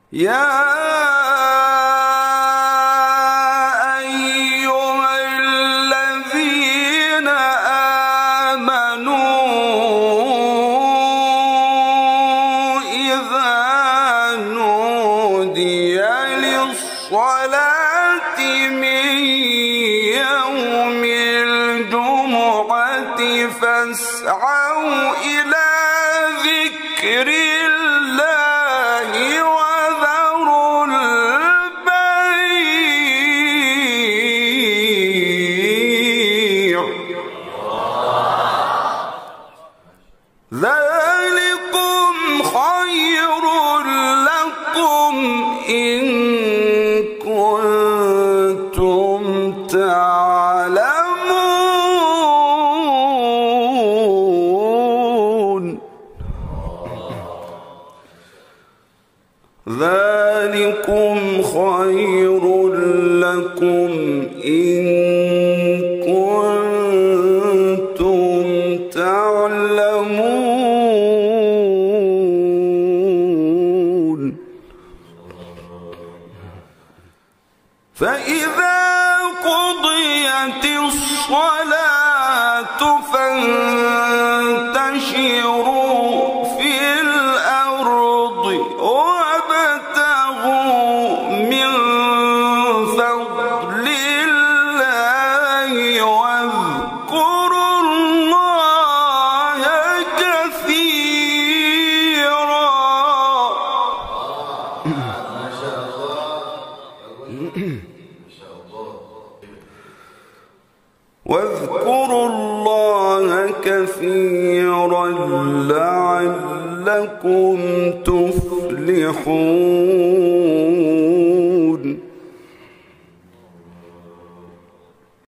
يا أيها الذين آمنوا إذا نودي للصلاة من يوم الجمعة فاسعوا إلى ذكر الله وذروا البيع ذلكم خير لكم إن كنتم تعلمون. ذلكم خير لكم إن كنتم تعلمون. فإذا قضيت الصلاة فانتشروا في الأرض وابتغوا من فضل الله واذكروا الله كثيرا. واذكروا الله كثيرا لعلكم تفلحون.